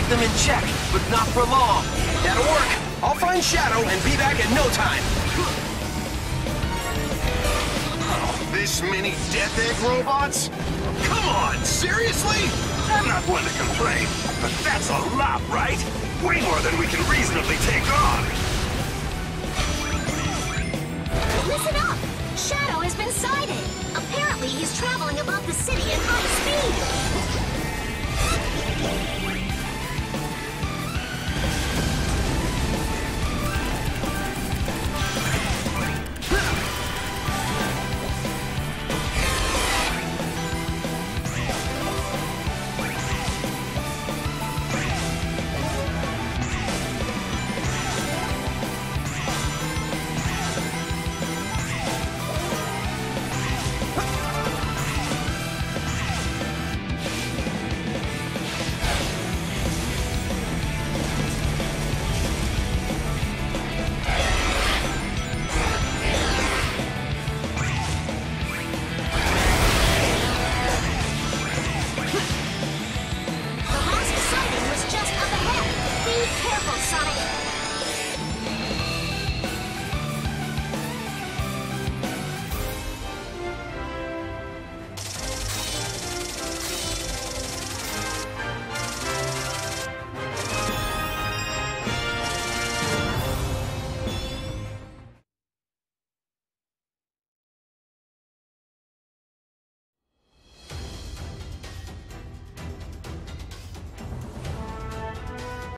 them in check, but not for long. That'll work. I'll find Shadow and be back in no time. This many Death Egg robots? Come on, seriously? I'm not one to complain, but that's a lot, right? Way more than we can reasonably take on. Listen up! Shadow has been sighted. Apparently he's traveling above the city at high speed.